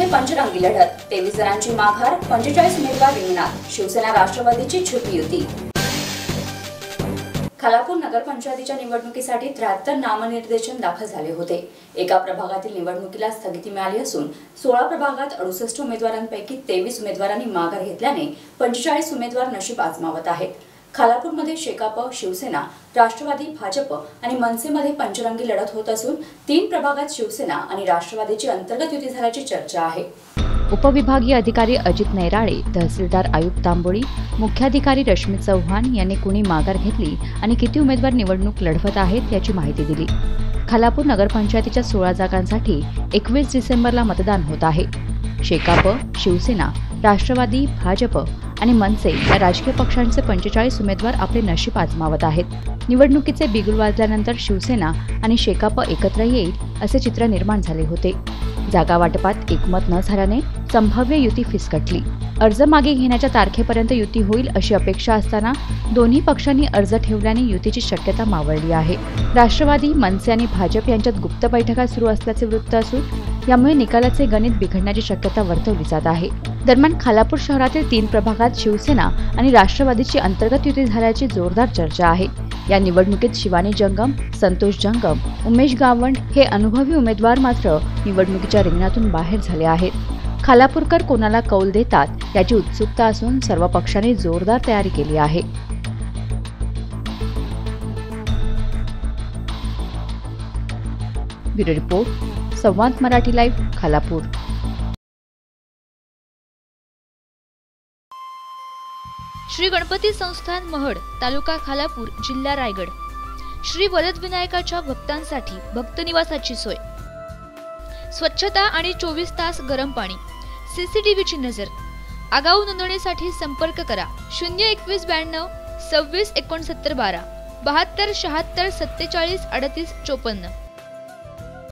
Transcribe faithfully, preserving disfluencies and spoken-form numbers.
पंचरंगी लढत, तेवीस जणांची माघार, पंचेचाळीस उमेदवार रिंगणात, शिवसेना राष्ट्रवादीची छुपी युती। खालापूर नगरपंचायतीच्या निवडणुकीसाठी त्र्याहत्तर नामनिर्देशन दाखल झाले होते। एका प्रभागातील निवडणुकीला स्थगिती मिळाली असून सोळा प्रभागात अडुसष्ट उमेदवारांपैकी तेवीस उमेदवारांनी माघार घेतल्याने पंचेचाळीस उमेदवार नशीब आजमावत आहेत। खालापूरमध्ये शेकाप, शिवसेना, राष्ट्रवादी, भाजप आणि मनसेमध्ये पंचरंगी लढत होत असून तीन प्रभागात शिवसेना आणि राष्ट्रवादीची अंतर्गत युती झाल्याची चर्चा आहे। उपविभागीय अधिकारी अजित नैराळे, तहसीलदार आयुब तांबोळी, मुख्याधिकारी रश्मी चव्हाण यांनी कुणी माघार घेतली आणि किती उमेदवार निवडणूक लढवत आहेत याची माहिती दिली। खालापूर नगरपंचायतीच्या सोळा जागांसाठी एकवीस डिसेंबरला मतदान होत आहे। शेकाप, शिवसेना, राष्ट्रवादी, भाजप आणि मनसे या राजकीय पक्षांचे पंचेचाळीस उमेदवार आपले नशीब आजमावत आहेत। निवडणुकीचे बिगुल वाजल्यानंतर शिवसेना आणि शेकाप एकत्र येईल असे चित्र निर्माण झाले होते। जागा वाटपात एकमत न झाल्याने संभाव्य युती फिसकटली। अर्ज मागे घेण्याच्या तारखेपर्यंत युती होईल अशी अपेक्षा असताना दोन्ही पक्षांनी अर्ज ठेवल्याने युतीची शक्यता मावळली आहे। राष्ट्रवादी, मनसे आणि भाजप यांच्यात गुप्त बैठका सुरू असल्याचे वृत्त असून यामुळे निकालाचे गणित बिघडण्याची शक्यता वर्तवली जात आहे। दरम्यान खालापूर शहरातील तीन प्रभागात शिवसेना आणि राष्ट्रवादीची अंतर्गत युती झाल्याची जोरदार चर्चा आहे। या निवडणुकीत शिवानी जंगम, संतोष जंगम, उमेश गावंड हे अनुभवी उमेदवार मात्र निवडणुकीच्या रिंगणातून बाहेर झाले आहेत। खालापूरकर कोणाला कौल देतात याची उत्सुकता असून सर्व पक्षांनी जोरदार तयारी केली आहे। Bureau report, Samvad Marathi live, Khalapur. Shri Ganpati संस्थान महड, तालुका खालापूर, जिल्हा रायगड। श्री वरदविनायकाच्या भक्तांसाठी भक्त निवासाची सोय, स्वच्छता आणि चोवीस तास गरम पाणी, सीसीटीव्हीची नजर। आगाऊ नोंदणीसाठी संपर्क करा शून्य एकवीस ब्याण्णव सव्वीस एकोणसत्तर बारा बहात्तर शहात्तर सत्तेचाळीस अडतीस चोपन्न।